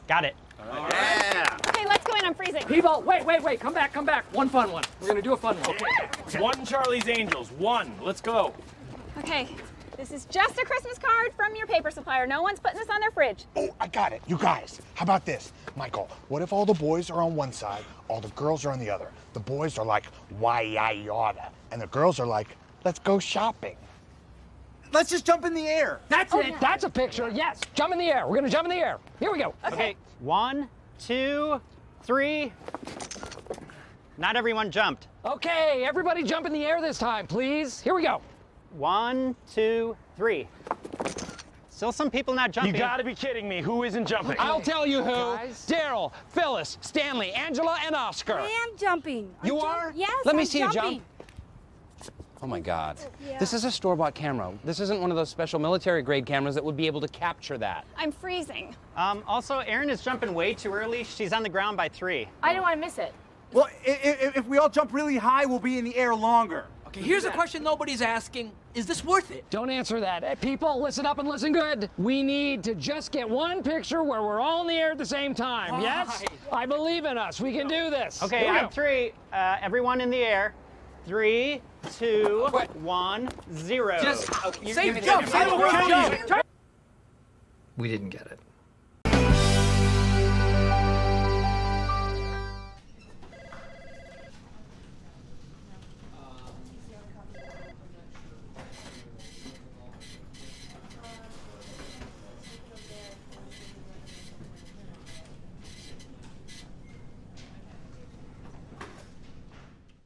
Got it. Yeah. Okay, let's go in. I'm freezing. People, wait. Come back. One fun one. We're gonna do a fun one. Okay. One Charlie's Angels. One. Let's go. Okay, this is just a Christmas card from your paper supplier. No one's putting this on their fridge. Oh, I got it. You guys, how about this? Michael, what if all the boys are on one side, all the girls are on the other? The boys are like, why, yada, and the girls are like, let's go shopping. Let's just jump in the air. That's it. That's a picture. Yes. Jump in the air. We're gonna jump in the air. Here we go. Okay, 1, 2, 3. Not everyone jumped. Okay, everybody jump in the air this time, please. Here we go. 1, 2, 3. Still some people not jumping. You gotta be kidding me. Who isn't jumping? I'll tell you who. Guys. Daryl, Phyllis, Stanley, Angela, and Oscar. I am jumping. You are? Yes, Let me I'm see you jumping. jump. Oh my God. Yeah. This is a store-bought camera. This isn't one of those special military-grade cameras that would be able to capture that. I'm freezing. Also, Erin is jumping way too early. She's on the ground by 3. I don't want to miss it. Well, if we all jump really high, we'll be in the air longer. Okay, here's a question nobody's asking. Is this worth it? Don't answer that. Hey, people, listen up and listen good. We need to just get one picture where we're all in the air at the same time. Yes? I believe in us. We can do this. Okay, Here we on go. 3. Everyone in the air. 3, 2, 1, 0. Just Okay, safe jump. Safe jump. We didn't get it.